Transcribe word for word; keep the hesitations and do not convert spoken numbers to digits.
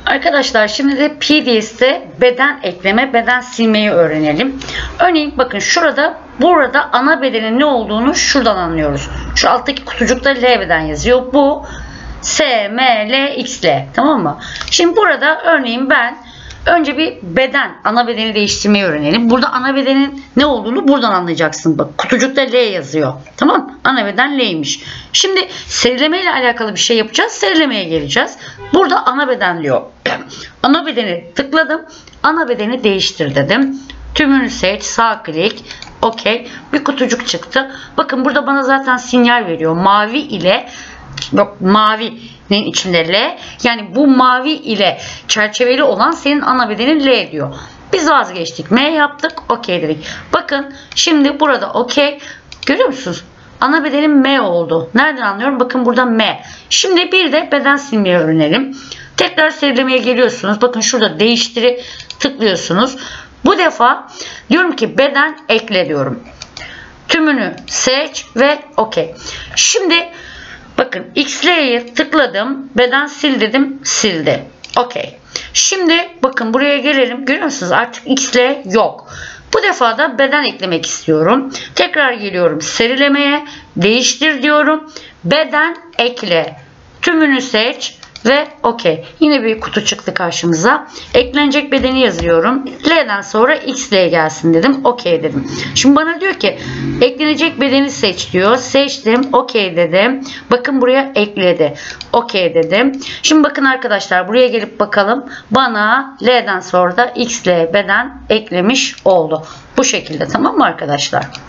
Arkadaşlar şimdi de P D S'te beden ekleme, beden silmeyi öğrenelim. Örneğin bakın şurada, burada ana bedenin ne olduğunu şuradan anlıyoruz. Şu alttaki kutucukta L beden yazıyor. Bu S, M, L, X, L. Tamam mı? Şimdi burada örneğin ben önce bir beden, ana bedeni değiştirmeyi öğrenelim. Burada ana bedenin ne olduğunu buradan anlayacaksın. Bak kutucukta L yazıyor. Tamam mı? Ana beden L'ymiş. Şimdi serileme ile alakalı bir şey yapacağız. Serilemeye geleceğiz. Burada ana beden diyor. Ana bedeni tıkladım. Ana bedeni değiştir dedim. Tümünü seç. Sağ klik. Okey. Bir kutucuk çıktı. Bakın burada bana zaten sinyal veriyor. Mavi ile yok mavinin içinde L. Yani bu mavi ile çerçeveli olan senin ana bedenin L diyor. Biz vazgeçtik. M yaptık. Okey dedik. Bakın şimdi burada okey. Görüyor musunuz? Ana bedenim M oldu. Nereden anlıyorum? Bakın burada M. Şimdi bir de beden silmeyi öğrenelim. Tekrar serilemeye geliyorsunuz. Bakın şurada değiştiri tıklıyorsunuz. Bu defa diyorum ki beden ekle diyorum. Tümünü seç ve okey. Şimdi bakın X L'ye tıkladım. Beden sil dedim. Sildi. Okey. Şimdi bakın buraya gelelim. Görüyor musunuz? Artık X L yok. Bu defa da beden eklemek istiyorum. Tekrar geliyorum serilemeye. Değiştir diyorum. Beden ekle. Tümünü seç ve okey. Yine bir kutu çıktı karşımıza. Eklenecek bedeni yazıyorum. L'den sonra X L gelsin dedim. Okey dedim. Şimdi bana diyor ki eklenecek bedeni seç diyor. Seçtim. Okey dedim. Bakın buraya ekledi. Okey dedim. Şimdi bakın arkadaşlar buraya gelip bakalım. Bana L'den sonra da X L beden eklemiş oldu. Bu şekilde, tamam mı arkadaşlar?